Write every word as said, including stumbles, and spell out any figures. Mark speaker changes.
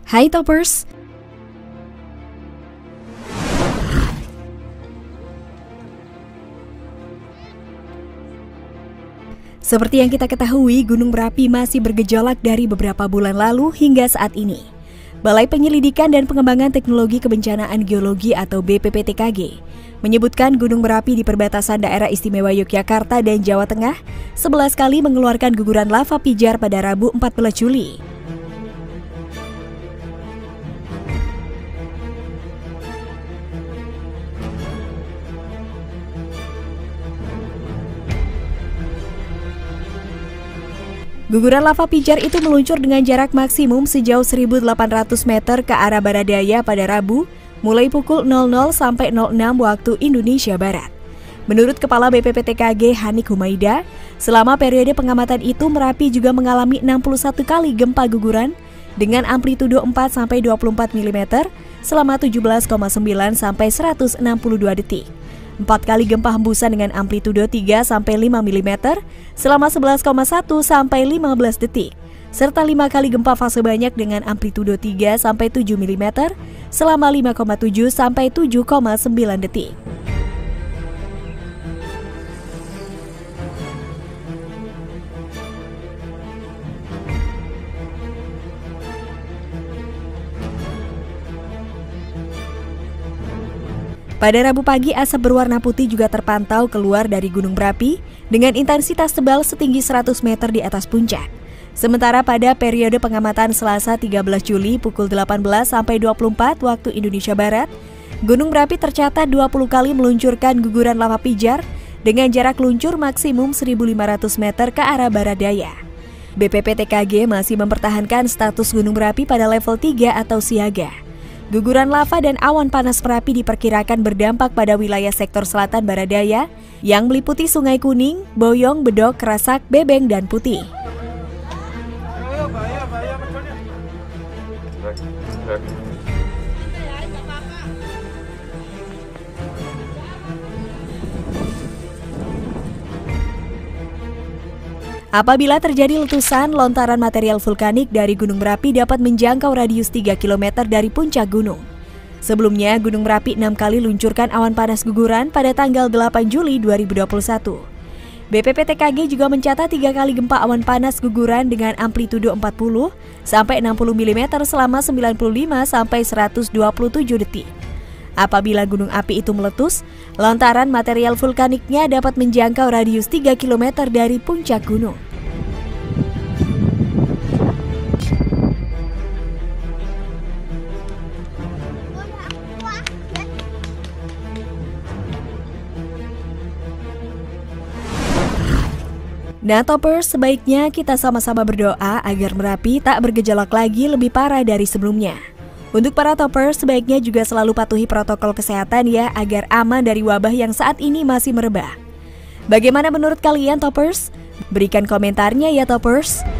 Speaker 1: Hai Toppers! Seperti yang kita ketahui, gunung berapi masih bergejolak dari beberapa bulan lalu hingga saat ini. Balai Penyelidikan dan Pengembangan Teknologi Kebencanaan Geologi atau B P P T K G menyebutkan gunung berapi di perbatasan daerah istimewa Yogyakarta dan Jawa Tengah sebelas kali mengeluarkan guguran lava pijar pada Rabu empat belas Juli. Guguran lava pijar itu meluncur dengan jarak maksimum sejauh seribu delapan ratus meter ke arah barat daya pada Rabu, mulai pukul nol nol sampai nol enam waktu Indonesia Barat. Menurut Kepala B P P T K G Hanik Humaida, selama periode pengamatan itu Merapi juga mengalami enam puluh satu kali gempa guguran dengan amplitudo empat sampai dua puluh empat milimeter selama tujuh belas koma sembilan sampai seratus enam puluh dua detik. empat kali gempa hembusan dengan amplitudo tiga sampai lima milimeter selama sebelas koma satu sampai lima belas detik, serta lima kali gempa fase banyak dengan amplitudo tiga sampai tujuh milimeter selama lima koma tujuh sampai tujuh koma sembilan detik. Pada Rabu pagi, asap berwarna putih juga terpantau keluar dari gunung berapi dengan intensitas tebal setinggi seratus meter di atas puncak. Sementara pada periode pengamatan Selasa tiga belas Juli pukul delapan belas sampai dua puluh empat waktu Indonesia Barat, gunung berapi tercatat dua puluh kali meluncurkan guguran lava pijar dengan jarak luncur maksimum seribu lima ratus meter ke arah barat daya. B P P T K G masih mempertahankan status gunung berapi pada level tiga atau siaga. Guguran lava dan awan panas Merapi diperkirakan berdampak pada wilayah sektor selatan barat daya yang meliputi Sungai Kuning, Boyong, Bedok, Kerasak, Bebeng, dan Putih. Apabila terjadi letusan, lontaran material vulkanik dari Gunung Merapi dapat menjangkau radius tiga kilometer dari puncak gunung. Sebelumnya, Gunung Merapi enam kali luncurkan awan panas guguran pada tanggal delapan Juli dua ribu dua puluh satu. B P P T K G juga mencatat tiga kali gempa awan panas guguran dengan amplitudo empat puluh sampai enam puluh milimeter selama sembilan puluh lima sampai seratus dua puluh tujuh detik. Apabila gunung api itu meletus, lontaran material vulkaniknya dapat menjangkau radius tiga kilometer dari puncak gunung. Nah Toppers, sebaiknya kita sama-sama berdoa agar Merapi tak bergejolak lagi lebih parah dari sebelumnya. Untuk para Toppers, sebaiknya juga selalu patuhi protokol kesehatan ya, agar aman dari wabah yang saat ini masih merebak. Bagaimana menurut kalian Toppers? Berikan komentarnya ya Toppers.